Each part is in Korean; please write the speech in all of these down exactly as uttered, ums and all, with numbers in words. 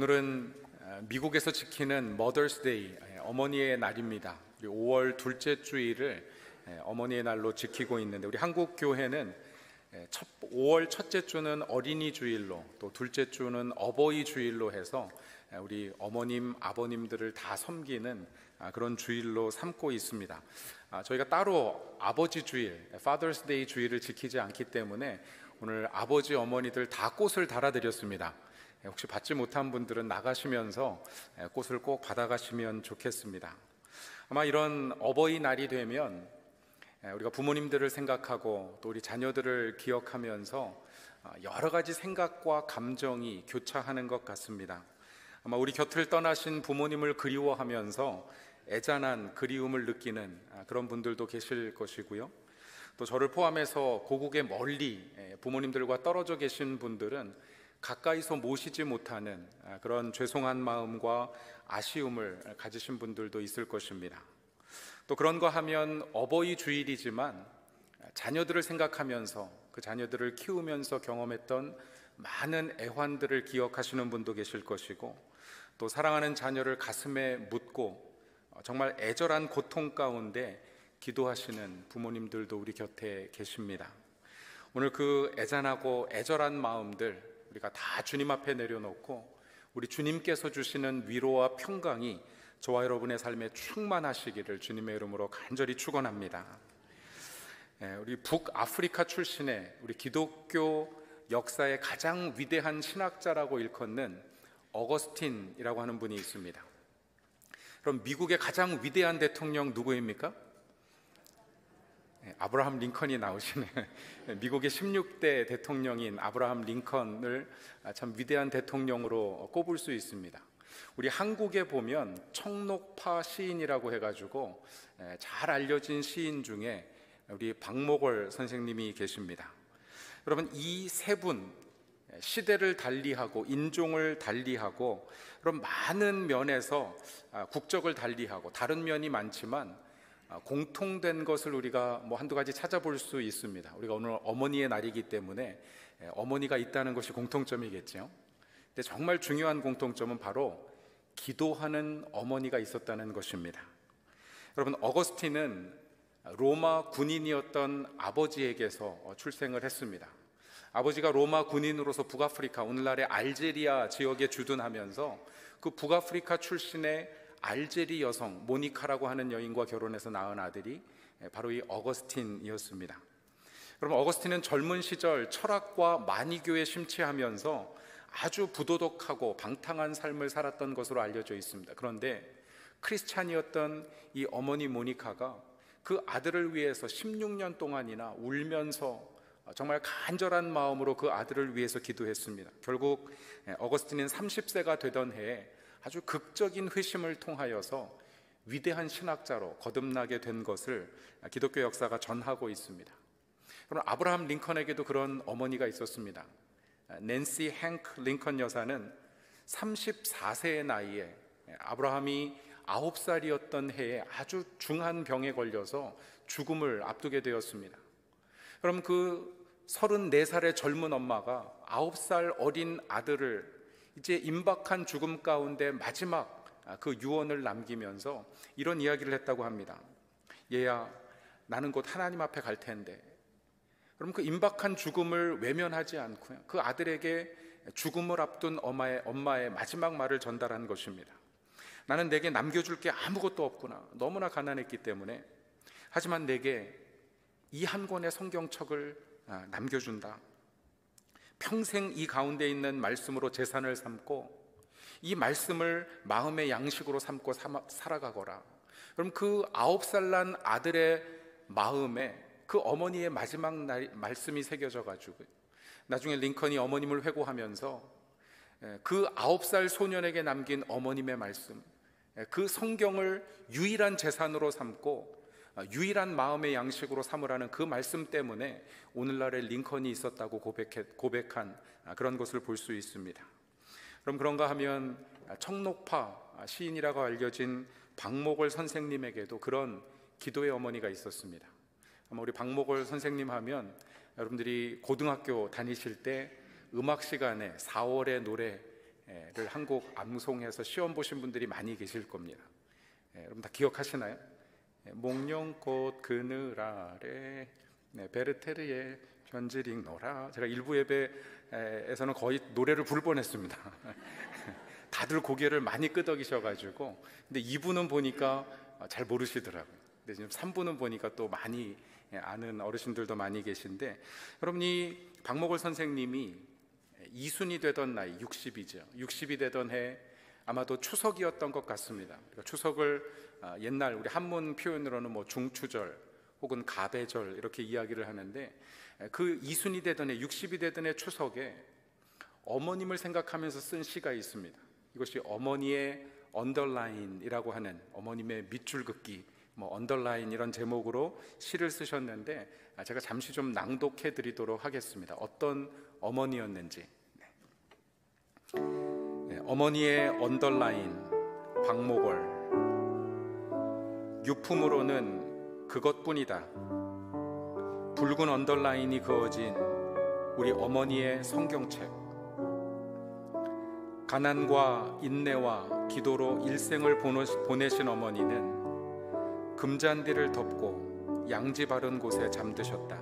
오늘은 미국에서 지키는 머더스 데이, 어머니의 날입니다. 우리 오월 둘째 주일을 어머니의 날로 지키고 있는데, 우리 한국 교회는 첫, 오월 첫째 주는 어린이 주일로, 또 둘째 주는 어버이 주일로 해서 우리 어머님, 아버님들을 다 섬기는 그런 주일로 삼고 있습니다. 저희가 따로 아버지 주일, Father's Day 주일을 지키지 않기 때문에 오늘 아버지, 어머니들 다 꽃을 달아드렸습니다. 혹시 받지 못한 분들은 나가시면서 꽃을 꼭 받아가시면 좋겠습니다. 아마 이런 어버이날이 되면 우리가 부모님들을 생각하고 또 우리 자녀들을 기억하면서 여러 가지 생각과 감정이 교차하는 것 같습니다. 아마 우리 곁을 떠나신 부모님을 그리워하면서 애잔한 그리움을 느끼는 그런 분들도 계실 것이고요. 또 저를 포함해서 고국에 멀리 부모님들과 떨어져 계신 분들은 가까이서 모시지 못하는 그런 죄송한 마음과 아쉬움을 가지신 분들도 있을 것입니다. 또 그런가 하면 어버이 주일이지만 자녀들을 생각하면서 그 자녀들을 키우면서 경험했던 많은 애환들을 기억하시는 분도 계실 것이고, 또 사랑하는 자녀를 가슴에 묻고 정말 애절한 고통 가운데 기도하시는 부모님들도 우리 곁에 계십니다. 오늘 그 애잔하고 애절한 마음들 우리가 다 주님 앞에 내려놓고 우리 주님께서 주시는 위로와 평강이 저와 여러분의 삶에 충만하시기를 주님의 이름으로 간절히 축원합니다. 우리 북아프리카 출신의 우리 기독교 역사의 가장 위대한 신학자라고 일컫는 어거스틴이라고 하는 분이 있습니다. 그럼 미국의 가장 위대한 대통령 누구입니까? 아브라함 링컨이 나오시네. 미국의 십육 대 대통령인 아브라함 링컨을 참 위대한 대통령으로 꼽을 수 있습니다. 우리 한국에 보면 청록파 시인이라고 해가지고 잘 알려진 시인 중에 우리 박목월 선생님이 계십니다. 여러분, 이 세 분 시대를 달리하고 인종을 달리하고 그런 많은 면에서 국적을 달리하고 다른 면이 많지만 공통된 것을 우리가 뭐 한두 가지 찾아볼 수 있습니다. 우리가 오늘 어머니의 날이기 때문에 어머니가 있다는 것이 공통점이겠죠. 근데 정말 중요한 공통점은 바로 기도하는 어머니가 있었다는 것입니다. 여러분, 어거스틴은 로마 군인이었던 아버지에게서 출생을 했습니다. 아버지가 로마 군인으로서 북아프리카, 오늘날의 알제리아 지역에 주둔하면서 그 북아프리카 출신의 알제리 여성 모니카라고 하는 여인과 결혼해서 낳은 아들이 바로 이 어거스틴이었습니다. 여러분, 어거스틴은 젊은 시절 철학과 만이교에 심취하면서 아주 부도덕하고 방탕한 삶을 살았던 것으로 알려져 있습니다. 그런데 크리스찬이었던 이 어머니 모니카가 그 아들을 위해서 십육 년 동안이나 울면서 정말 간절한 마음으로 그 아들을 위해서 기도했습니다. 결국 어거스틴은 삼십 세가 되던 해에 아주 극적인 회심을 통하여서 위대한 신학자로 거듭나게 된 것을 기독교 역사가 전하고 있습니다. 그럼 아브라함 링컨에게도 그런 어머니가 있었습니다. 낸시 행크 링컨 여사는 삼십사 세의 나이에 아브라함이 아홉 살이었던 해에 아주 중한 병에 걸려서 죽음을 앞두게 되었습니다. 그럼 그 서른네 살의 젊은 엄마가 아홉 살 어린 아들을 이제 임박한 죽음 가운데 마지막 그 유언을 남기면서 이런 이야기를 했다고 합니다. 얘야, 나는 곧 하나님 앞에 갈 텐데, 그럼 그 임박한 죽음을 외면하지 않고요, 그 아들에게 죽음을 앞둔 엄마의, 엄마의 마지막 말을 전달한 것입니다. 나는 내게 남겨줄 게 아무것도 없구나. 너무나 가난했기 때문에. 하지만 내게 이 한 권의 성경책을 남겨준다. 평생 이 가운데 있는 말씀으로 재산을 삼고 이 말씀을 마음의 양식으로 삼고 살아가거라. 그럼 그 아홉 살 난 아들의 마음에 그 어머니의 마지막 날, 말씀이 새겨져 가지고 나중에 링컨이 어머님을 회고하면서 그 아홉 살 소년에게 남긴 어머님의 말씀, 그 성경을 유일한 재산으로 삼고 유일한 마음의 양식으로 삼으라는 그 말씀 때문에 오늘날의 링컨이 있었다고 고백해, 고백한 그런 것을 볼 수 있습니다. 그럼 그런가 하면 청록파 시인이라고 알려진 박목월 선생님에게도 그런 기도의 어머니가 있었습니다. 아마 우리 박목월 선생님 하면 여러분들이 고등학교 다니실 때 음악 시간에 사월의 노래 한곡 암송해서 시험 보신 분들이 많이 계실 겁니다. 예, 여러분 다 기억하시나요? 예, 목련꽃 그늘 아래 네, 베르테르의 편지링 노라. 제가 일부 예배에서는 거의 노래를 부를 뻔했습니다. 다들 고개를 많이 끄덕이셔가지고, 근데 이 부는 보니까 잘 모르시더라고요. 근데 지금 삼 부는 보니까 또 많이 아는 어르신들도 많이 계신데, 여러분 이 박목월 선생님이 이순이 되던 나이 육십이죠. 육십이 되던 해 아마도 추석이었던 것 같습니다. 추석을 옛날 우리 한문 표현으로는 뭐 중추절 혹은 가배절 이렇게 이야기를 하는데, 그 이순이 되던 해 육십이 되던 해 추석에 어머님을 생각하면서 쓴 시가 있습니다. 이것이 어머니의 언더라인이라고 하는, 어머님의 밑줄 긋기, 뭐 언더라인 이런 제목으로 시를 쓰셨는데, 제가 잠시 좀 낭독해 드리도록 하겠습니다. 어떤 어머니였는지. 네, 어머니의 언더라인 박목월. 유품으로는 그것뿐이다. 붉은 언더라인이 그어진 우리 어머니의 성경책. 가난과 인내와 기도로 일생을 보내신 어머니는 금잔디를 덮고 양지 바른 곳에 잠드셨다.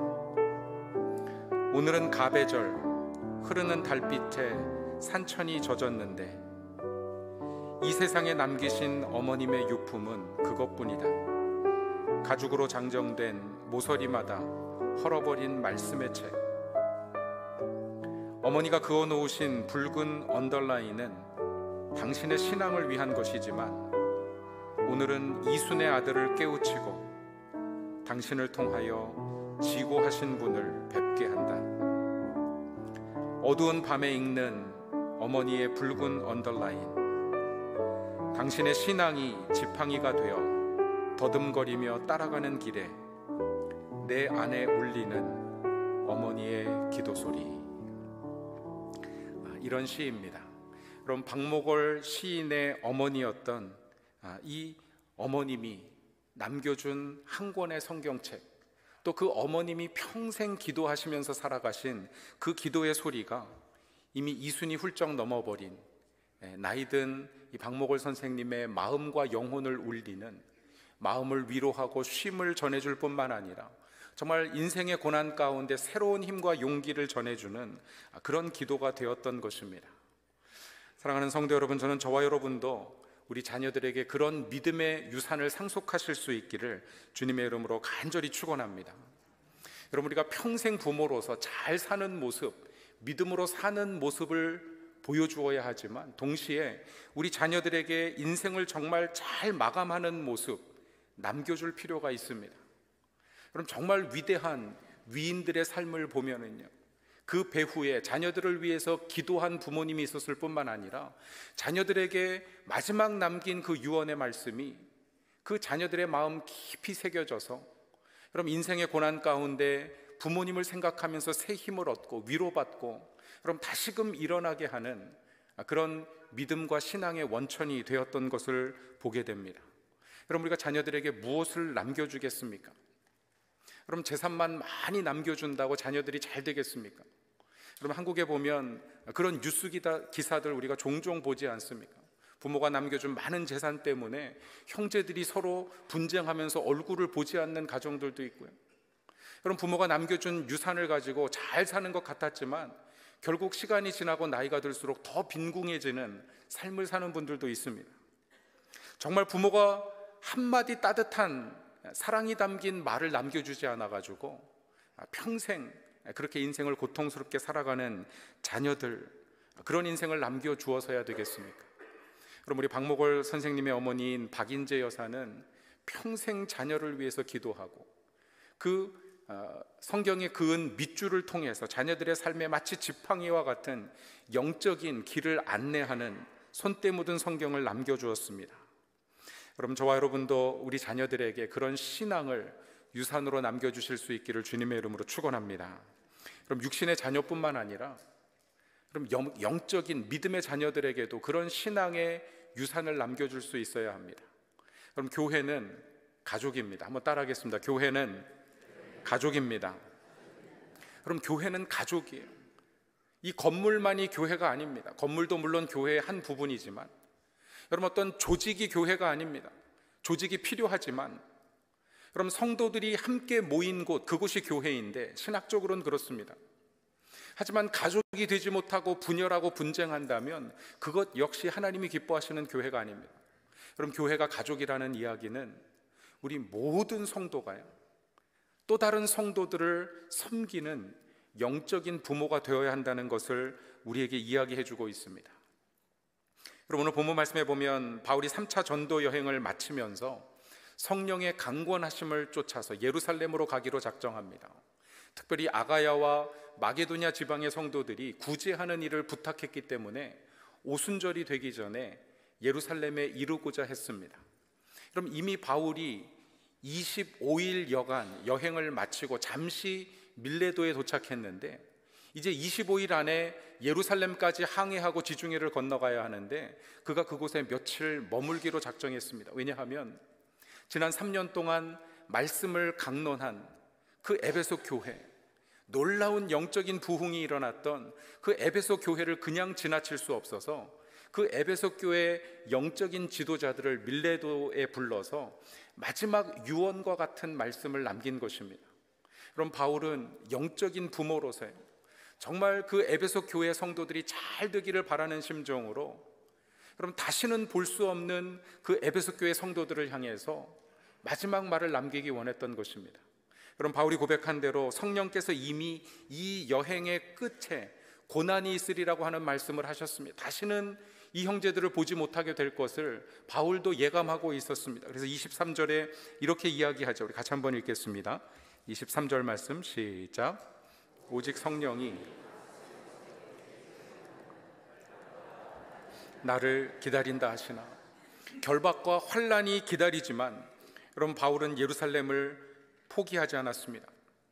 오늘은 가배절, 흐르는 달빛에 산천이 젖었는데 이 세상에 남기신 어머님의 유품은 그것뿐이다. 가죽으로 장정된 모서리마다 헐어버린 말씀의 책. 어머니가 그어놓으신 붉은 언더라인은 당신의 신앙을 위한 것이지만 오늘은 이순의 아들을 깨우치고 당신을 통하여 지고하신 분을 뵙게 한다. 어두운 밤에 읽는 어머니의 붉은 언더라인. 당신의 신앙이 지팡이가 되어 더듬거리며 따라가는 길에 내 안에 울리는 어머니의 기도 소리. 아, 이런 시입니다. 그럼 박목월 시인의 어머니였던 아, 이 어머님이 남겨준 한 권의 성경책, 또 그 어머님이 평생 기도하시면서 살아가신 그 기도의 소리가 이미 이순이 훌쩍 넘어버린 나이든 이 박목월 선생님의 마음과 영혼을 울리는, 마음을 위로하고 쉼을 전해줄 뿐만 아니라 정말 인생의 고난 가운데 새로운 힘과 용기를 전해주는 그런 기도가 되었던 것입니다. 사랑하는 성도 여러분, 저는 저와 여러분도 우리 자녀들에게 그런 믿음의 유산을 상속하실 수 있기를 주님의 이름으로 간절히 축원합니다. 여러분, 우리가 평생 부모로서 잘 사는 모습, 믿음으로 사는 모습을 보여주어야 하지만 동시에 우리 자녀들에게 인생을 정말 잘 마감하는 모습 남겨줄 필요가 있습니다. 그럼 정말 위대한 위인들의 삶을 보면은요, 그 배후에 자녀들을 위해서 기도한 부모님이 있었을 뿐만 아니라 자녀들에게 마지막 남긴 그 유언의 말씀이 그 자녀들의 마음 깊이 새겨져서, 그럼 인생의 고난 가운데 부모님을 생각하면서 새 힘을 얻고 위로받고 그럼 다시금 일어나게 하는 그런 믿음과 신앙의 원천이 되었던 것을 보게 됩니다. 그럼 우리가 자녀들에게 무엇을 남겨주겠습니까? 그럼 재산만 많이 남겨준다고 자녀들이 잘 되겠습니까? 그럼 한국에 보면 그런 뉴스 기사들 우리가 종종 보지 않습니까? 부모가 남겨준 많은 재산 때문에 형제들이 서로 분쟁하면서 얼굴을 보지 않는 가정들도 있고요. 그럼 부모가 남겨준 유산을 가지고 잘 사는 것 같았지만 결국 시간이 지나고 나이가 들수록 더 빈궁해지는 삶을 사는 분들도 있습니다. 정말 부모가 한마디 따뜻한 사랑이 담긴 말을 남겨주지 않아가지고 평생 그렇게 인생을 고통스럽게 살아가는 자녀들, 그런 인생을 남겨주어서야 되겠습니까? 그럼 우리 박목월 선생님의 어머니인 박인재 여사는 평생 자녀를 위해서 기도하고 그 성경에 그은 밑줄을 통해서 자녀들의 삶에 마치 지팡이와 같은 영적인 길을 안내하는 손때 묻은 성경을 남겨주었습니다. 그럼 저와 여러분도 우리 자녀들에게 그런 신앙을 유산으로 남겨주실 수 있기를 주님의 이름으로 축원합니다. 그럼 육신의 자녀뿐만 아니라 그럼 영, 영적인 믿음의 자녀들에게도 그런 신앙의 유산을 남겨줄 수 있어야 합니다. 그럼 교회는 가족입니다. 한번 따라하겠습니다. 교회는 가족입니다. 그럼 교회는 가족이에요. 이 건물만이 교회가 아닙니다. 건물도 물론 교회의 한 부분이지만 여러분, 어떤 조직이 교회가 아닙니다. 조직이 필요하지만 그럼 성도들이 함께 모인 곳, 그곳이 교회인데 신학적으로는 그렇습니다. 하지만 가족이 되지 못하고 분열하고 분쟁한다면 그것 역시 하나님이 기뻐하시는 교회가 아닙니다. 그럼 교회가 가족이라는 이야기는 우리 모든 성도가요, 또 다른 성도들을 섬기는 영적인 부모가 되어야 한다는 것을 우리에게 이야기해 주고 있습니다. 그럼 오늘 본문 말씀에 보면 바울이 삼 차 전도 여행을 마치면서 성령의 강권하심을 쫓아서 예루살렘으로 가기로 작정합니다. 특별히 아가야와 마게도냐 지방의 성도들이 구제하는 일을 부탁했기 때문에 오순절이 되기 전에 예루살렘에 이르고자 했습니다. 그럼 이미 바울이 이십오 일 여간 여행을 마치고 잠시 밀레도에 도착했는데 이제 이십오 일 안에 예루살렘까지 항해하고 지중해를 건너가야 하는데 그가 그곳에 며칠 머물기로 작정했습니다. 왜냐하면 지난 삼 년 동안 말씀을 강론한 그 에베소 교회, 놀라운 영적인 부흥이 일어났던 그 에베소 교회를 그냥 지나칠 수 없어서 그 에베소 교회의 영적인 지도자들을 밀레도에 불러서 마지막 유언과 같은 말씀을 남긴 것입니다. 그럼 바울은 영적인 부모로서 정말 그 에베소 교회 성도들이 잘 되기를 바라는 심정으로 그럼 다시는 볼 수 없는 그 에베소 교회 성도들을 향해서 마지막 말을 남기기 원했던 것입니다. 그럼 바울이 고백한 대로 성령께서 이미 이 여행의 끝에 고난이 있으리라고 하는 말씀을 하셨습니다. 다시는 이 형제들을 보지 못하게 될 것을 바울도 예감하고 있었습니다. 그래서 이십삼 절에 이렇게 이야기하죠. 우리 같이 한번 읽겠습니다. 이십삼 절 말씀 시작. 오직 성령이 나를 기다린다 하시나. 결박과 환난이 기다리지만 여러분, 바울은 예루살렘을 포기하지 않았습니다.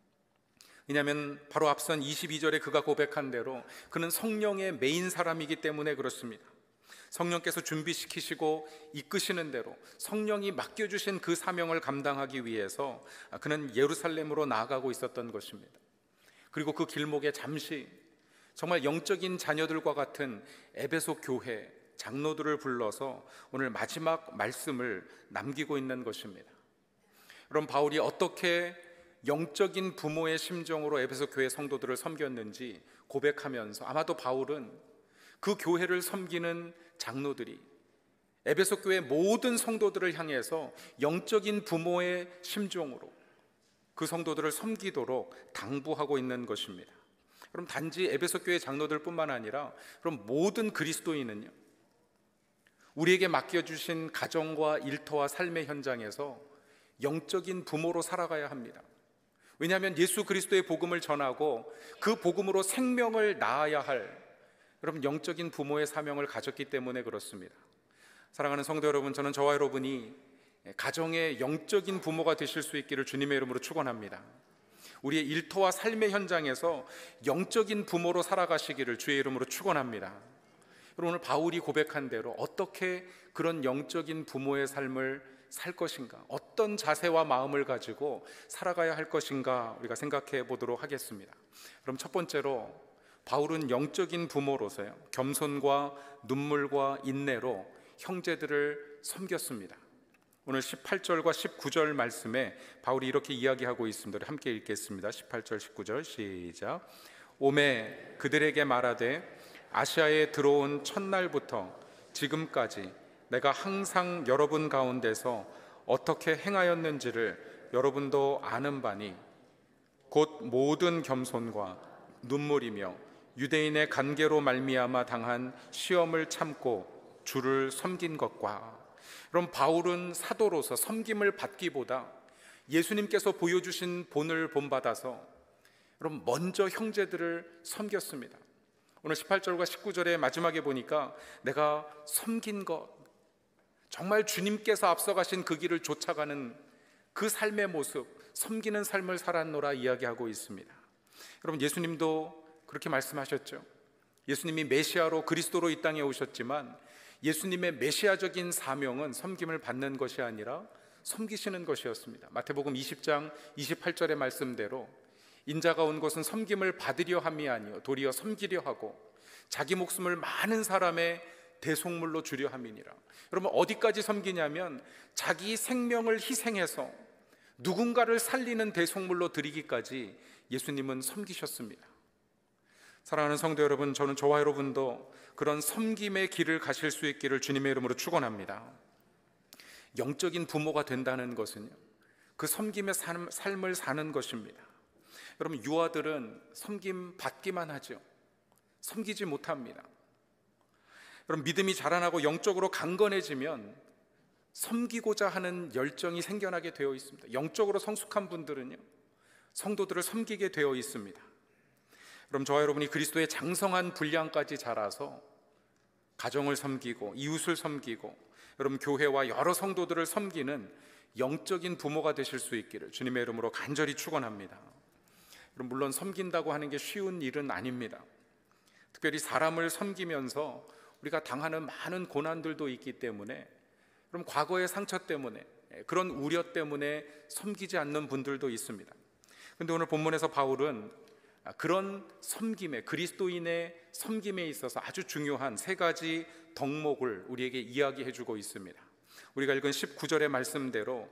왜냐하면 바로 앞선 이십이 절에 그가 고백한 대로 그는 성령의 메인 사람이기 때문에 그렇습니다. 성령께서 준비시키시고 이끄시는 대로 성령이 맡겨주신 그 사명을 감당하기 위해서 그는 예루살렘으로 나아가고 있었던 것입니다. 그리고 그 길목에 잠시 정말 영적인 자녀들과 같은 에베소 교회 장로들을 불러서 오늘 마지막 말씀을 남기고 있는 것입니다. 그럼 바울이 어떻게 영적인 부모의 심정으로 에베소 교회 성도들을 섬겼는지 고백하면서 아마도 바울은 그 교회를 섬기는 장로들이 에베소 교회 모든 성도들을 향해서 영적인 부모의 심정으로 그 성도들을 섬기도록 당부하고 있는 것입니다. 그럼 단지 에베소 교회 장로들뿐만 아니라 그럼 모든 그리스도인은요, 우리에게 맡겨주신 가정과 일터와 삶의 현장에서 영적인 부모로 살아가야 합니다. 왜냐하면 예수 그리스도의 복음을 전하고 그 복음으로 생명을 낳아야 할 여러분 영적인 부모의 사명을 가졌기 때문에 그렇습니다. 사랑하는 성도 여러분, 저는 저와 여러분이 가정의 영적인 부모가 되실 수 있기를 주님의 이름으로 축원합니다. 우리의 일터와 삶의 현장에서 영적인 부모로 살아가시기를 주의 이름으로 축원합니다. 오늘 바울이 고백한 대로 어떻게 그런 영적인 부모의 삶을 살 것인가, 어떤 자세와 마음을 가지고 살아가야 할 것인가 우리가 생각해 보도록 하겠습니다. 그럼 첫 번째로 바울은 영적인 부모로서요, 겸손과 눈물과 인내로 형제들을 섬겼습니다. 오늘 십팔 절과 십구 절 말씀에 바울이 이렇게 이야기하고 있습니다. 함께 읽겠습니다. 십팔 절 십구 절 시작. 오매 그들에게 말하되 아시아에 들어온 첫날부터 지금까지 내가 항상 여러분 가운데서 어떻게 행하였는지를 여러분도 아는 바니 곧 모든 겸손과 눈물이며 유대인의 관계로 말미암아 당한 시험을 참고 주를 섬긴 것과. 그럼 바울은 사도로서 섬김을 받기보다 예수님께서 보여주신 본을 본받아서 그럼 먼저 형제들을 섬겼습니다. 오늘 십팔 절과 십구 절의 마지막에 보니까 내가 섬긴 것, 정말 주님께서 앞서가신 그 길을 쫓아가는 그 삶의 모습, 섬기는 삶을 살았노라 이야기하고 있습니다. 여러분, 예수님도 그렇게 말씀하셨죠. 예수님이 메시아로 그리스도로 이 땅에 오셨지만 예수님의 메시아적인 사명은 섬김을 받는 것이 아니라 섬기시는 것이었습니다. 마태복음 이십 장 이십팔 절의 말씀대로 인자가 온 것은 섬김을 받으려 함이 아니요 도리어 섬기려 하고 자기 목숨을 많은 사람의 대속물로 주려 함이니라. 여러분, 어디까지 섬기냐면 자기 생명을 희생해서 누군가를 살리는 대속물로 드리기까지 예수님은 섬기셨습니다. 사랑하는 성도 여러분, 저는 저와 여러분도 그런 섬김의 길을 가실 수 있기를 주님의 이름으로 축원합니다. 영적인 부모가 된다는 것은요, 그 섬김의 삶을 사는 것입니다. 여러분, 유아들은 섬김 받기만 하죠. 섬기지 못합니다. 여러분, 믿음이 자라나고 영적으로 강건해지면 섬기고자 하는 열정이 생겨나게 되어 있습니다. 영적으로 성숙한 분들은요, 성도들을 섬기게 되어 있습니다. 그럼 저와 여러분이 그리스도의 장성한 분량까지 자라서 가정을 섬기고 이웃을 섬기고 여러분 교회와 여러 성도들을 섬기는 영적인 부모가 되실 수 있기를 주님의 이름으로 간절히 축원합니다. 여러분, 물론 섬긴다고 하는 게 쉬운 일은 아닙니다. 특별히 사람을 섬기면서 우리가 당하는 많은 고난들도 있기 때문에, 그럼 과거의 상처 때문에, 그런 우려 때문에 섬기지 않는 분들도 있습니다. 그런데 오늘 본문에서 바울은 그런 섬김에, 그리스도인의 섬김에 있어서 아주 중요한 세 가지 덕목을 우리에게 이야기해 주고 있습니다. 우리가 읽은 십구 절의 말씀대로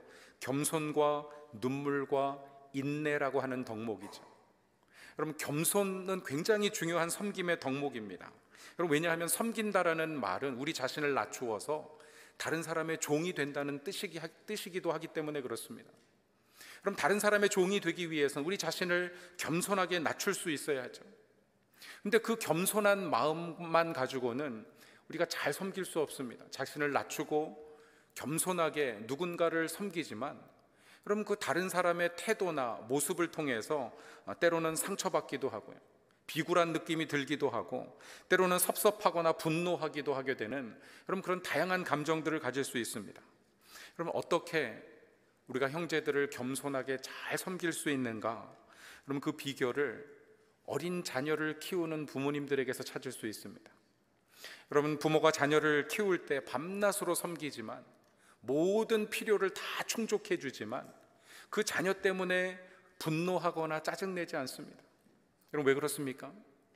겸손과 눈물과 인내라고 하는 덕목이죠. 여러분, 겸손은 굉장히 중요한 섬김의 덕목입니다. 여러분, 왜냐하면 섬긴다라는 말은 우리 자신을 낮추어서 다른 사람의 종이 된다는 뜻이기, 뜻이기도 하기 때문에 그렇습니다. 그럼 다른 사람의 종이 되기 위해서는 우리 자신을 겸손하게 낮출 수 있어야 하죠. 근데 그 겸손한 마음만 가지고는 우리가 잘 섬길 수 없습니다. 자신을 낮추고 겸손하게 누군가를 섬기지만, 그럼 그 다른 사람의 태도나 모습을 통해서 때로는 상처받기도 하고요, 비굴한 느낌이 들기도 하고, 때로는 섭섭하거나 분노하기도 하게 되는 그럼 그런 다양한 감정들을 가질 수 있습니다. 그럼 어떻게 우리가 형제들을 겸손하게 잘 섬길 수 있는가? 그럼 그 비결을 어린 자녀를 키우는 부모님들에게서 찾을 수 있습니다. 여러분, 부모가 자녀를 키울 때 밤낮으로 섬기지만, 모든 필요를 다 충족해 주지만 그 자녀 때문에 분노하거나 짜증내지 않습니다. 여러분, 왜 그렇습니까?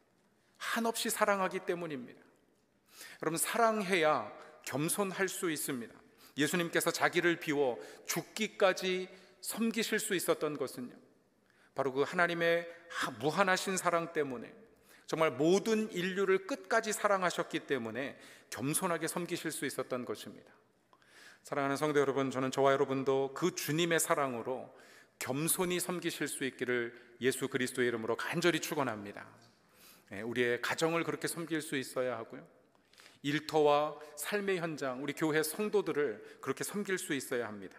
한없이 사랑하기 때문입니다. 여러분, 사랑해야 겸손할 수 있습니다. 예수님께서 자기를 비워 죽기까지 섬기실 수 있었던 것은요, 바로 그 하나님의 무한하신 사랑 때문에, 정말 모든 인류를 끝까지 사랑하셨기 때문에 겸손하게 섬기실 수 있었던 것입니다. 사랑하는 성도 여러분, 저는 저와 여러분도 그 주님의 사랑으로 겸손히 섬기실 수 있기를 예수 그리스도의 이름으로 간절히 축원합니다. 우리의 가정을 그렇게 섬길 수 있어야 하고요, 일터와 삶의 현장, 우리 교회 성도들을 그렇게 섬길 수 있어야 합니다.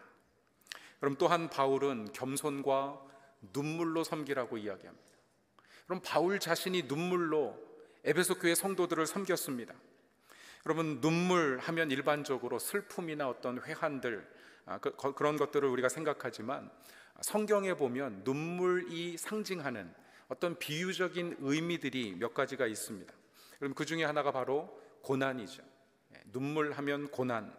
그럼 또한 바울은 겸손과 눈물로 섬기라고 이야기합니다. 그럼 바울 자신이 눈물로 에베소 교회 성도들을 섬겼습니다. 여러분, 눈물 하면 일반적으로 슬픔이나 어떤 회한들, 그, 그런 것들을 우리가 생각하지만 성경에 보면 눈물이 상징하는 어떤 비유적인 의미들이 몇 가지가 있습니다. 그럼 그 중에 하나가 바로 고난이죠. 눈물 하면 고난.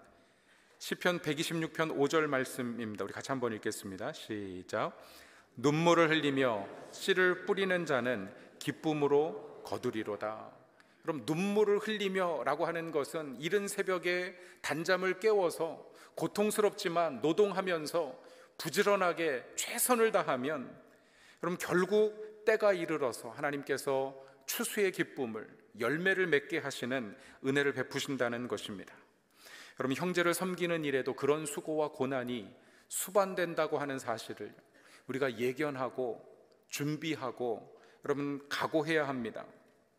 시편 백이십육 편 오 절 말씀입니다. 우리 같이 한번 읽겠습니다. 시작. 눈물을 흘리며 씨를 뿌리는 자는 기쁨으로 거두리로다. 그럼 눈물을 흘리며 라고 하는 것은 이른 새벽에 단잠을 깨워서 고통스럽지만 노동하면서 부지런하게 최선을 다하면, 그럼 결국 때가 이르러서 하나님께서 추수의 기쁨을, 열매를 맺게 하시는 은혜를 베푸신다는 것입니다. 여러분, 형제를 섬기는 일에도 그런 수고와 고난이 수반된다고 하는 사실을 우리가 예견하고 준비하고 여러분 각오해야 합니다.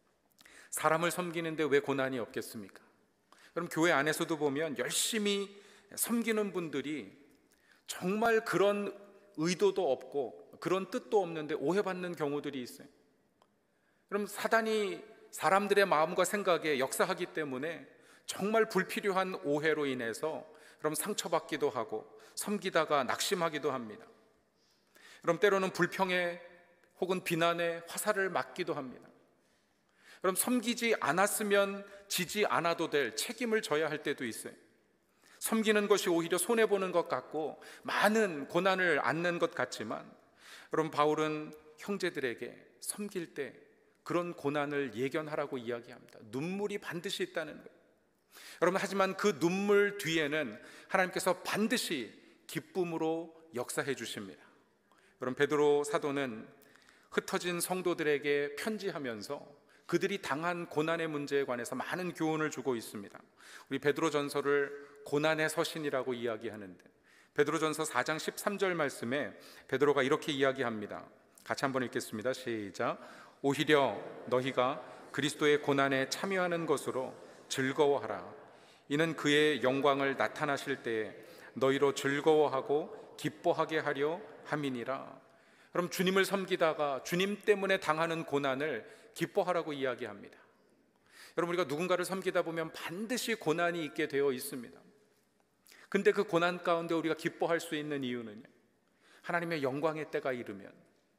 사람을 섬기는데 왜 고난이 없겠습니까? 그럼 교회 안에서도 보면 열심히 섬기는 분들이 정말 그런 의도도 없고 그런 뜻도 없는데 오해받는 경우들이 있어요. 그럼 사단이 사람들의 마음과 생각에 역사하기 때문에 정말 불필요한 오해로 인해서 그럼 상처받기도 하고 섬기다가 낙심하기도 합니다. 그럼 때로는 불평에 혹은 비난에 화살을 맞기도 합니다. 그럼 섬기지 않았으면 지지 않아도 될 책임을 져야 할 때도 있어요. 섬기는 것이 오히려 손해보는 것 같고 많은 고난을 안는 것 같지만, 여러분, 바울은 형제들에게 섬길 때 그런 고난을 예견하라고 이야기합니다. 눈물이 반드시 있다는 거예요. 여러분, 하지만 그 눈물 뒤에는 하나님께서 반드시 기쁨으로 역사해 주십니다. 여러분, 베드로 사도는 흩어진 성도들에게 편지하면서 그들이 당한 고난의 문제에 관해서 많은 교훈을 주고 있습니다. 우리 베드로전서를 고난의 서신이라고 이야기하는데, 베드로전서 사 장 십삼 절 말씀에 베드로가 이렇게 이야기합니다. 같이 한번 읽겠습니다. 시작. 오히려 너희가 그리스도의 고난에 참여하는 것으로 즐거워하라. 이는 그의 영광을 나타나실 때에 너희로 즐거워하고 기뻐하게 하려 함이니라. 그럼 주님을 섬기다가 주님 때문에 당하는 고난을 기뻐하라고 이야기합니다. 여러분, 우리가 누군가를 섬기다 보면 반드시 고난이 있게 되어 있습니다. 근데 그 고난 가운데 우리가 기뻐할 수 있는 이유는요, 하나님의 영광의 때가 이르면,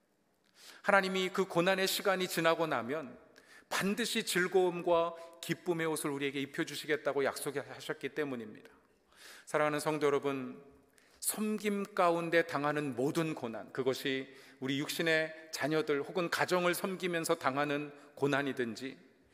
하나님이 그 고난의 시간이 지나고 나면 반드시 즐거움과 기쁨의 옷을 우리에게 입혀주시겠다고 약속하셨기 때문입니다. 사랑하는 성도 여러분, 섬김 가운데 당하는 모든 고난, 그것이 우리 육신의 자녀들 혹은 가정을 섬기면서 당하는 고난이든지,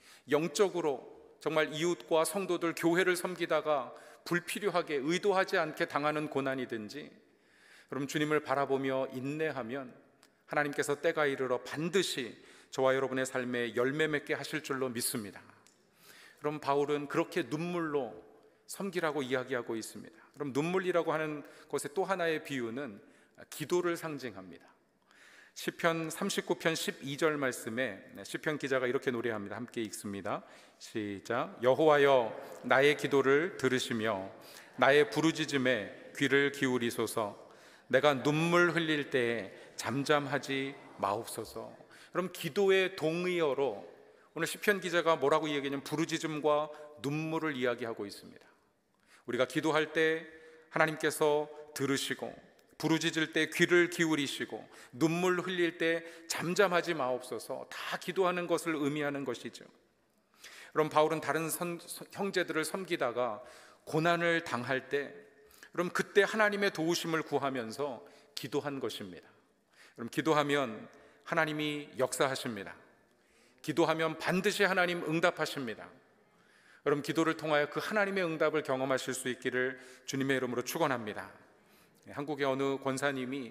영적으로 정말 이웃과 성도들, 교회를 섬기다가 불필요하게 의도하지 않게 당하는 고난이든지, 여러분, 주님을 바라보며 인내하면 하나님께서 때가 이르러 반드시 저와 여러분의 삶에 열매 맺게 하실 줄로 믿습니다. 그럼 바울은 그렇게 눈물로 섬기라고 이야기하고 있습니다. 그럼 눈물이라고 하는 것의 또 하나의 비유는 기도를 상징합니다. 시편 삼십구 편 십이 절 말씀에 시편 기자가 이렇게 노래합니다. 함께 읽습니다. 시작. 여호와여, 나의 기도를 들으시며 나의 부르짖음에 귀를 기울이소서. 내가 눈물 흘릴 때에 잠잠하지 마옵소서. 그럼 기도의 동의어로 오늘 시편 기자가 뭐라고 이야기하냐면 부르짖음과 눈물을 이야기하고 있습니다. 우리가 기도할 때 하나님께서 들으시고, 부르짖을 때 귀를 기울이시고, 눈물 흘릴 때 잠잠하지 마옵소서, 다 기도하는 것을 의미하는 것이죠. 그럼 바울은 다른 선, 형제들을 섬기다가 고난을 당할 때, 그럼 그때 하나님의 도우심을 구하면서 기도한 것입니다. 그럼 기도하면 하나님이 역사하십니다. 기도하면 반드시 하나님 응답하십니다. 여러분, 기도를 통하여 그 하나님의 응답을 경험하실 수 있기를 주님의 이름으로 축원합니다. 한국의 어느 권사님이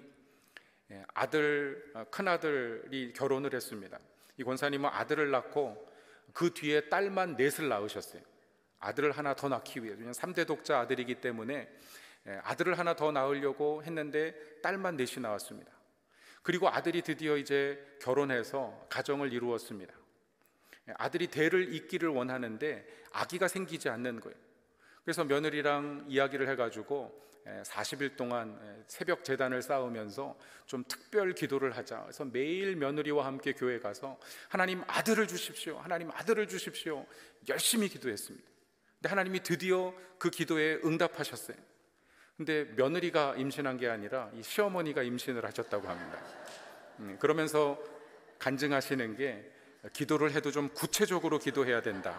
아들, 큰아들이 결혼을 했습니다. 이 권사님은 아들을 낳고 그 뒤에 딸만 넷을 낳으셨어요. 아들을 하나 더 낳기 위해, 그냥 삼 대 독자 아들이기 때문에 아들을 하나 더 낳으려고 했는데 딸만 넷이 나왔습니다. 그리고 아들이 드디어 이제 결혼해서 가정을 이루었습니다. 아들이 대를 잇기를 원하는데 아기가 생기지 않는 거예요. 그래서 며느리랑 이야기를 해가지고 사십 일 동안 새벽 제단을 쌓으면서 좀 특별 기도를 하자. 그래서 매일 며느리와 함께 교회 가서 하나님 아들을 주십시오, 하나님 아들을 주십시오, 열심히 기도했습니다. 근데 하나님이 드디어 그 기도에 응답하셨어요. 근데 며느리가 임신한 게 아니라 이 시어머니가 임신을 하셨다고 합니다. 그러면서 간증하시는 게, 기도를 해도 좀 구체적으로 기도해야 된다.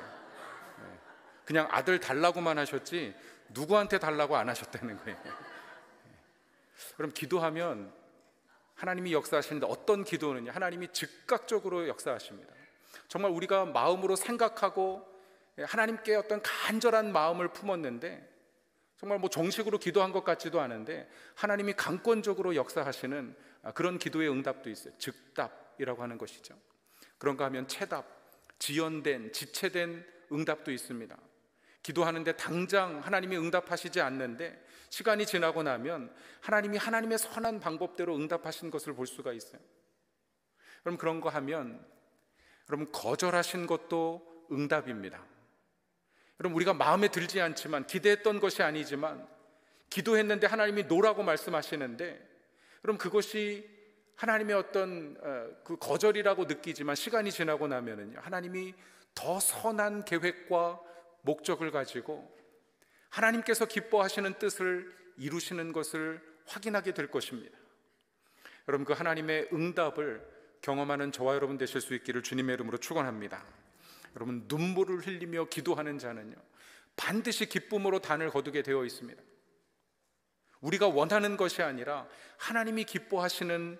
그냥 아들 달라고만 하셨지 누구한테 달라고 안 하셨다는 거예요. 그럼 기도하면 하나님이 역사하시는데 어떤 기도는요? 하나님이 즉각적으로 역사하십니다. 정말 우리가 마음으로 생각하고 하나님께 어떤 간절한 마음을 품었는데, 정말 뭐 정식으로 기도한 것 같지도 않은데 하나님이 강권적으로 역사하시는 그런 기도의 응답도 있어요. 즉답이라고 하는 것이죠. 그런가 하면 체답, 지연된, 지체된 응답도 있습니다. 기도하는데 당장 하나님이 응답하시지 않는데 시간이 지나고 나면 하나님이 하나님의 선한 방법대로 응답하신 것을 볼 수가 있어요. 그럼 그런 거 하면, 여러분, 거절하신 것도 응답입니다. 여러분, 우리가 마음에 들지 않지만, 기대했던 것이 아니지만 기도했는데 하나님이 노라고 말씀하시는데, 그럼 그것이 하나님의 어떤 그 거절이라고 느끼지만 시간이 지나고 나면은요, 하나님이 더 선한 계획과 목적을 가지고 하나님께서 기뻐하시는 뜻을 이루시는 것을 확인하게 될 것입니다. 여러분, 그 하나님의 응답을 경험하는 저와 여러분 되실 수 있기를 주님의 이름으로 축원합니다. 여러분, 눈물을 흘리며 기도하는 자는요, 반드시 기쁨으로 단을 거두게 되어 있습니다. 우리가 원하는 것이 아니라 하나님이 기뻐하시는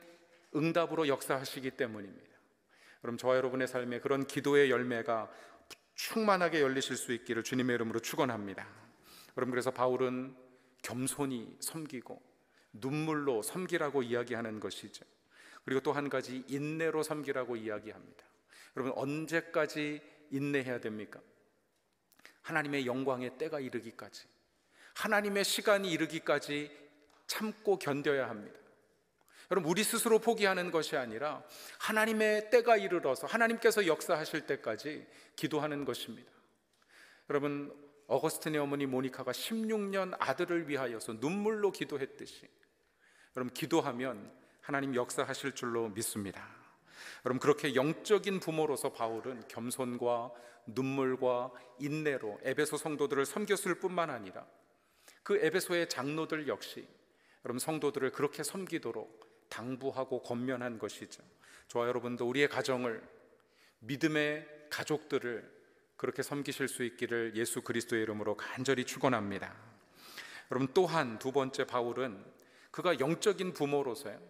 응답으로 역사하시기 때문입니다. 그럼 저와 여러분의 삶에 그런 기도의 열매가 충만하게 열리실 수 있기를 주님의 이름으로 축원합니다. 여러분, 그래서 바울은 겸손히 섬기고 눈물로 섬기라고 이야기하는 것이죠. 그리고 또 한 가지, 인내로 섬기라고 이야기합니다. 여러분, 언제까지 인내해야 됩니까? 하나님의 영광의 때가 이르기까지, 하나님의 시간이 이르기까지 참고 견뎌야 합니다. 여러분, 우리 스스로 포기하는 것이 아니라 하나님의 때가 이르러서 하나님께서 역사하실 때까지 기도하는 것입니다. 여러분, 어거스틴의 어머니 모니카가 십육 년 아들을 위하여서 눈물로 기도했듯이 여러분, 기도하면 하나님 역사하실 줄로 믿습니다. 여러분, 그렇게 영적인 부모로서 바울은 겸손과 눈물과 인내로 에베소 성도들을 섬겼을 뿐만 아니라 그 에베소의 장로들 역시 여러분, 성도들을 그렇게 섬기도록 당부하고 권면한 것이죠. 저와 여러분도 우리의 가정을, 믿음의 가족들을 그렇게 섬기실 수 있기를 예수 그리스도의 이름으로 간절히 축원합니다. 여러분, 또한 두 번째, 바울은 그가 영적인 부모로서요,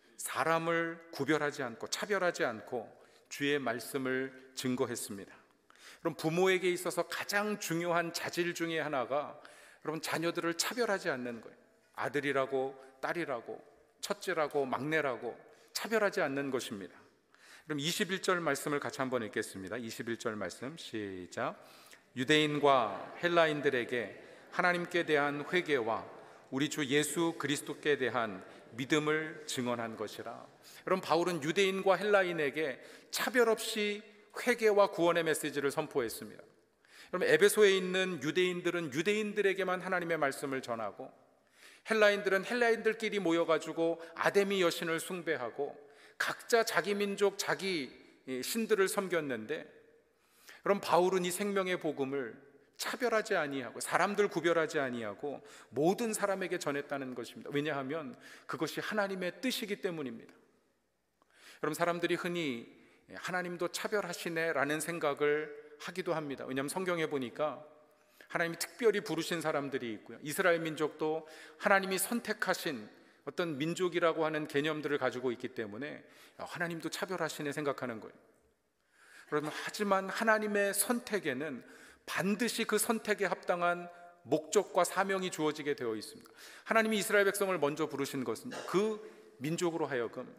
사람을 구별하지 않고 차별하지 않고 주의 말씀을 증거했습니다. 여러분, 부모에게 있어서 가장 중요한 자질 중에 하나가 여러분, 자녀들을 차별하지 않는 거예요. 아들이라고 딸이라고 첫째라고 막내라고 차별하지 않는 것입니다. 그럼 이십일 절 말씀을 같이 한번 읽겠습니다. 이십일 절 말씀 시작. 유대인과 헬라인들에게 하나님께 대한 회개와 우리 주 예수 그리스도께 대한 믿음을 증언한 것이라. 여러분, 바울은 유대인과 헬라인에게 차별 없이 회개와 구원의 메시지를 선포했습니다. 여러분, 에베소에 있는 유대인들은 유대인들에게만 하나님의 말씀을 전하고 헬라인들은 헬라인들끼리 모여가지고 아데미 여신을 숭배하고 각자 자기 민족, 자기 신들을 섬겼는데, 그럼 바울은 이 생명의 복음을 차별하지 아니하고 사람들 구별하지 아니하고 모든 사람에게 전했다는 것입니다. 왜냐하면 그것이 하나님의 뜻이기 때문입니다. 여러분, 사람들이 흔히 하나님도 차별하시네 라는 생각을 하기도 합니다. 왜냐하면 성경에 보니까 하나님이 특별히 부르신 사람들이 있고요, 이스라엘 민족도 하나님이 선택하신 어떤 민족이라고 하는 개념들을 가지고 있기 때문에 하나님도 차별하시네 생각하는 거예요. 그러면 하지만 하나님의 선택에는 반드시 그 선택에 합당한 목적과 사명이 주어지게 되어 있습니다. 하나님이 이스라엘 백성을 먼저 부르신 것은 그 민족으로 하여금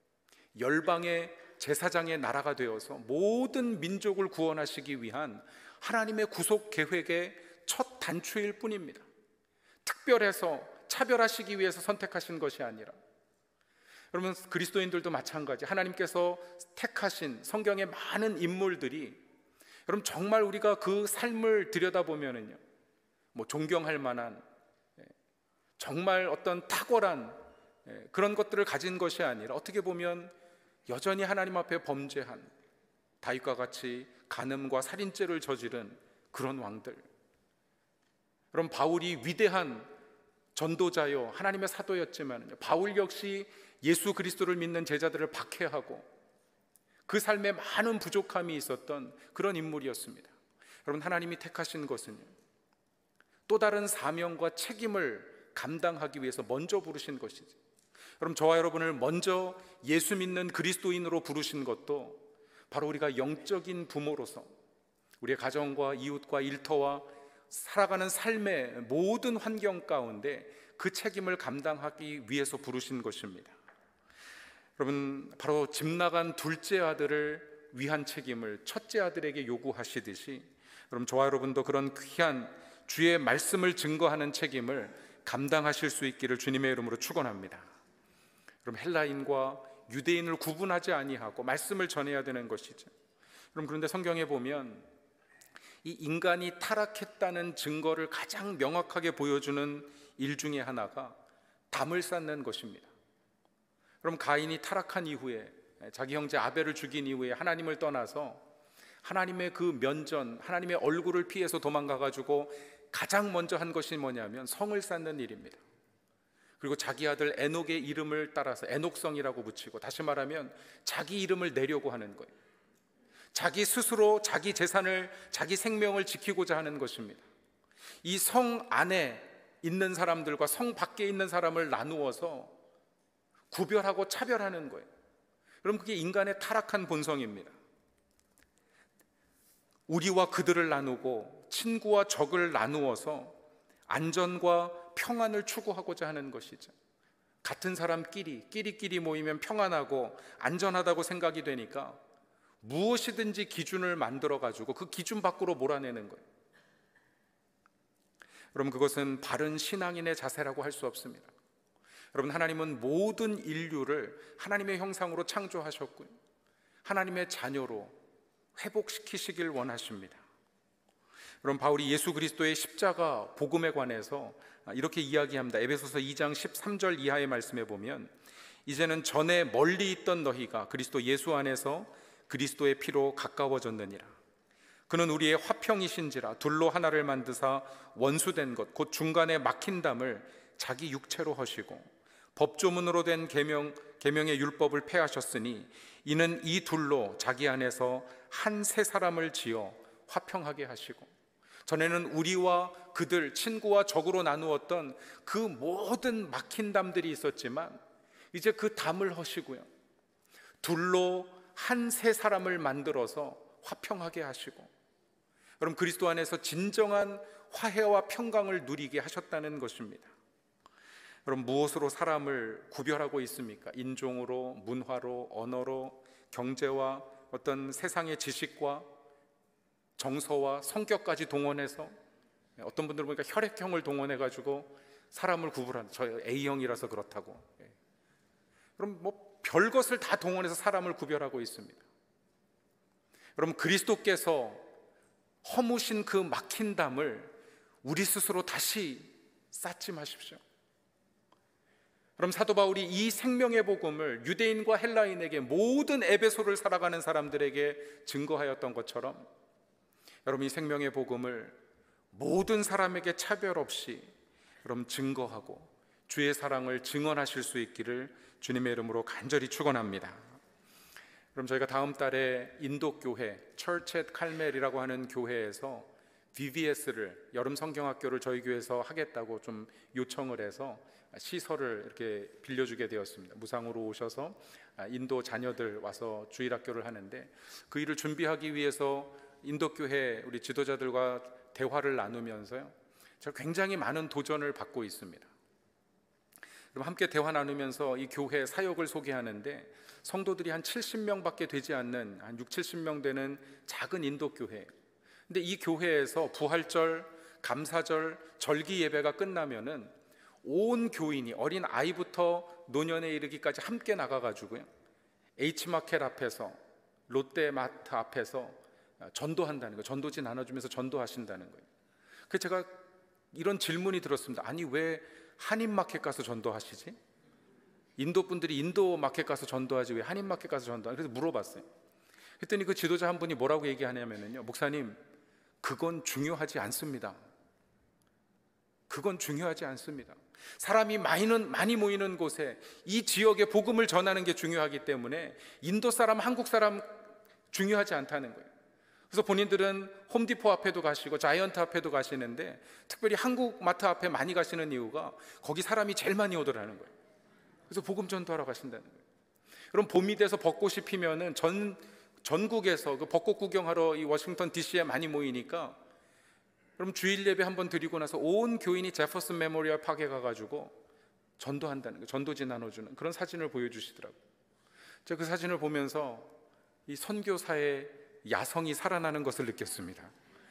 열방의 제사장의 나라가 되어서 모든 민족을 구원하시기 위한 하나님의 구속 계획의 첫 단추일 뿐입니다. 특별해서 차별하시기 위해서 선택하신 것이 아니라, 여러분, 그리스도인들도 마찬가지, 하나님께서 택하신 성경의 많은 인물들이 여러분 정말 우리가 그 삶을 들여다보면은요, 뭐 존경할 만한, 정말 어떤 탁월한 그런 것들을 가진 것이 아니라 어떻게 보면 여전히 하나님 앞에 범죄한, 다윗과 같이 간음과 살인죄를 저지른 그런 왕들. 그럼 바울이 위대한 전도자요 하나님의 사도였지만 바울 역시 예수 그리스도를 믿는 제자들을 박해하고 그 삶에 많은 부족함이 있었던 그런 인물이었습니다. 여러분, 하나님이 택하신 것은요, 또 다른 사명과 책임을 감당하기 위해서 먼저 부르신 것이죠. 여러분, 저와 여러분을 먼저 예수 믿는 그리스도인으로 부르신 것도 바로 우리가 영적인 부모로서 우리의 가정과 이웃과 일터와 살아가는 삶의 모든 환경 가운데 그 책임을 감당하기 위해서 부르신 것입니다. 여러분, 바로 집 나간 둘째 아들을 위한 책임을 첫째 아들에게 요구하시듯이 여러분, 저와 여러분도 그런 귀한 주의 말씀을 증거하는 책임을 감당하실 수 있기를 주님의 이름으로 축원합니다. 그럼 헬라인과 유대인을 구분하지 아니하고 말씀을 전해야 되는 것이죠. 그럼 그런데 성경에 보면 이 인간이 타락했다는 증거를 가장 명확하게 보여주는 일 중에 하나가 담을 쌓는 것입니다. 그럼 가인이 타락한 이후에, 자기 형제 아벨을 죽인 이후에 하나님을 떠나서 하나님의 그 면전, 하나님의 얼굴을 피해서 도망가가지고 가장 먼저 한 것이 뭐냐면 성을 쌓는 일입니다. 그리고 자기 아들 에녹의 이름을 따라서 에녹성이라고 붙이고, 다시 말하면 자기 이름을 내려고 하는 거예요. 자기 스스로 자기 재산을, 자기 생명을 지키고자 하는 것입니다. 이 성 안에 있는 사람들과 성 밖에 있는 사람을 나누어서 구별하고 차별하는 거예요. 그럼 그게 인간의 타락한 본성입니다. 우리와 그들을 나누고 친구와 적을 나누어서 안전과 평안을 추구하고자 하는 것이죠. 같은 사람끼리 끼리끼리 모이면 평안하고 안전하다고 생각이 되니까 무엇이든지 기준을 만들어 가지고 그 기준 밖으로 몰아내는 거예요. 여러분, 그것은 바른 신앙인의 자세라고 할 수 없습니다. 여러분, 하나님은 모든 인류를 하나님의 형상으로 창조하셨고요, 하나님의 자녀로 회복시키시길 원하십니다. 여러분, 바울이 예수 그리스도의 십자가 복음에 관해서 이렇게 이야기합니다. 에베소서 이 장 십삼 절 이하의 말씀에 보면, 이제는 전에 멀리 있던 너희가 그리스도 예수 안에서 그리스도의 피로 가까워졌느니라. 그는 우리의 화평이신지라 둘로 하나를 만드사 원수된 것 곧 중간에 막힌 담을 자기 육체로 허시고 법조문으로 된 계명, 계명의 율법을 폐하셨으니 이는 이 둘로 자기 안에서 한 새 사람을 지어 화평하게 하시고, 전에는 우리와 그들, 친구와 적으로 나누었던 그 모든 막힌 담들이 있었지만 이제 그 담을 허시고요, 둘로 한 새 사람을 만들어서 화평하게 하시고, 그럼 그리스도 안에서 진정한 화해와 평강을 누리게 하셨다는 것입니다. 그럼 무엇으로 사람을 구별하고 있습니까? 인종으로, 문화로, 언어로, 경제와 어떤 세상의 지식과 정서와 성격까지 동원해서, 어떤 분들 보니까 혈액형을 동원해 가지고 사람을 구분하는, 저 A형이라서 그렇다고. 그럼 뭐 별것을 다 동원해서 사람을 구별하고 있습니다. 여러분, 그리스도께서 허무신 그 막힌 담을 우리 스스로 다시 쌓지 마십시오. 그럼 사도 바울이 이 생명의 복음을 유대인과 헬라인에게, 모든 에베소를 살아가는 사람들에게 증거하였던 것처럼, 여러분, 이 생명의 복음을 모든 사람에게 차별 없이 여러분 증거하고 주의 사랑을 증언하실 수 있기를 주님의 이름으로 간절히 축원합니다. 그럼 저희가 다음 달에 인도 교회 Church at Carmel이라고 하는 교회에서 브이비에스를, 여름 성경학교를 저희 교회에서 하겠다고 좀 요청을 해서 시설을 이렇게 빌려주게 되었습니다. 무상으로 오셔서 인도 자녀들 와서 주일학교를 하는데, 그 일을 준비하기 위해서 인도 교회 우리 지도자들과 대화를 나누면서요, 제가 굉장히 많은 도전을 받고 있습니다. 그럼 함께 대화 나누면서 이 교회 사역을 소개하는데, 성도들이 한 칠십 명밖에 되지 않는, 한 육, 칠십 명 되는 작은 인도 교회예요. 근데 이 교회에서 부활절, 감사절, 절기 예배가 끝나면은 온 교인이, 어린 아이부터 노년에 이르기까지 함께 나가가지고요, H마켓 앞에서, 롯데마트 앞에서 전도한다는 거예요. 전도지 나눠주면서 전도하신다는 거예요. 그래서 제가 이런 질문이 들었습니다. 아니, 왜 한인마켓 가서 전도하시지? 인도 분들이 인도 마켓 가서 전도하지 왜 한인마켓 가서 전도하지? 그래서 물어봤어요. 그랬더니 그 지도자 한 분이 뭐라고 얘기하냐면요, 목사님, 그건 중요하지 않습니다. 그건 중요하지 않습니다. 사람이 많이는, 많이 모이는 곳에 이 지역에 복음을 전하는 게 중요하기 때문에 인도 사람, 한국 사람 중요하지 않다는 거예요. 그래서 본인들은 홈디포 앞에도 가시고 자이언트 앞에도 가시는데, 특별히 한국 마트 앞에 많이 가시는 이유가 거기 사람이 제일 많이 오더라는 거예요. 그래서 복음 전도하러 가신다는 거예요. 그럼 봄이 돼서 벚꽃이 피면은 전 전국에서 그 벚꽃 구경하러 이 워싱턴 디씨에 많이 모이니까, 그럼 주일 예배 한번 드리고 나서 온 교인이 제퍼슨 메모리얼 파크에 가가지고 전도한다는 거예요. 전도지 나눠주는 그런 사진을 보여주시더라고요. 제가 그 사진을 보면서 이 선교사의 야성이 살아나는 것을 느꼈습니다.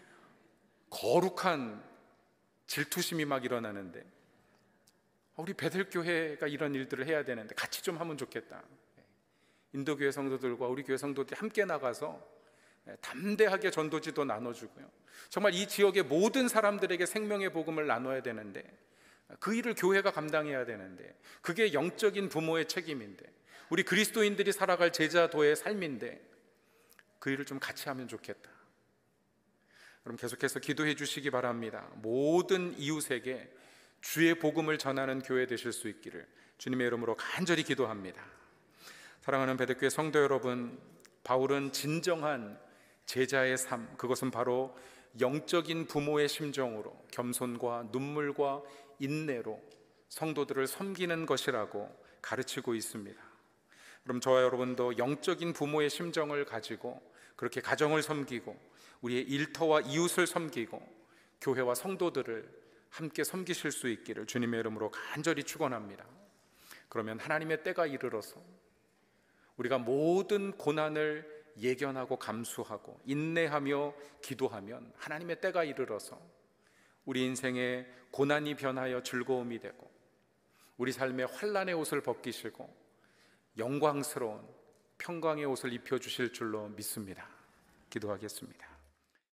거룩한 질투심이 막 일어나는데, 우리 베들교회가 이런 일들을 해야 되는데 같이 좀 하면 좋겠다. 인도교회 성도들과 우리 교회 성도들이 함께 나가서 담대하게 전도지도 나눠주고요, 정말 이 지역의 모든 사람들에게 생명의 복음을 나눠야 되는데, 그 일을 교회가 감당해야 되는데, 그게 영적인 부모의 책임인데, 우리 그리스도인들이 살아갈 제자도의 삶인데, 그 일을 좀 같이 하면 좋겠다. 그럼 계속해서 기도해 주시기 바랍니다. 모든 이웃에게 주의 복음을 전하는 교회 되실 수 있기를 주님의 이름으로 간절히 기도합니다. 사랑하는 베들교회 성도 여러분, 바울은 진정한 제자의 삶, 그것은 바로 영적인 부모의 심정으로 겸손과 눈물과 인내로 성도들을 섬기는 것이라고 가르치고 있습니다. 그럼 저와 여러분도 영적인 부모의 심정을 가지고 그렇게 가정을 섬기고 우리의 일터와 이웃을 섬기고 교회와 성도들을 함께 섬기실 수 있기를 주님의 이름으로 간절히 축원합니다. 그러면 하나님의 때가 이르러서 우리가 모든 고난을 예견하고 감수하고 인내하며 기도하면 하나님의 때가 이르러서 우리 인생의 고난이 변하여 즐거움이 되고 우리 삶의 환난의 옷을 벗기시고 영광스러운 평강의 옷을 입혀주실 줄로 믿습니다. 기도하겠습니다.